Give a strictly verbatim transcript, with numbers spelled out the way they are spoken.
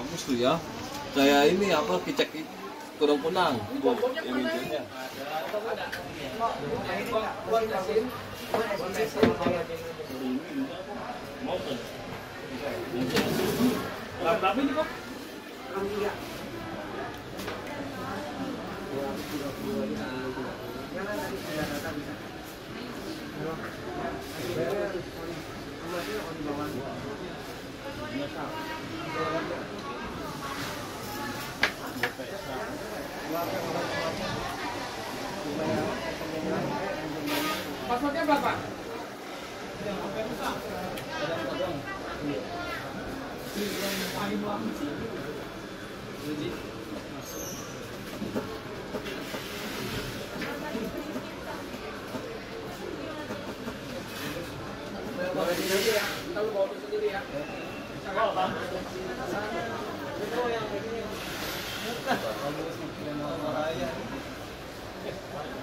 bagus tuh ya. Kayak ini apa kicek kurang punang. Yang hijaunya. Berapa ini kok? Passwordnya berapa? Kalau bawa sendiri ya. Itu yang